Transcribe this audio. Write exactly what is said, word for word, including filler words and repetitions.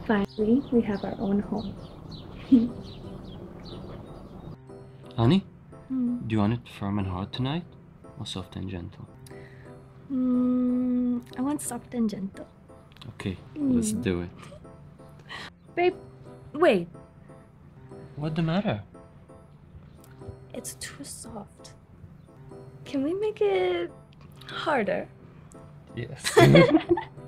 Finally, we have our own home. Honey, Mm. do you want it firm and hard tonight, or soft and gentle? Mm, I want soft and gentle. Okay, let's Mm. do it. Babe, wait. What's the matter? It's too soft. Can we make it harder? Yes.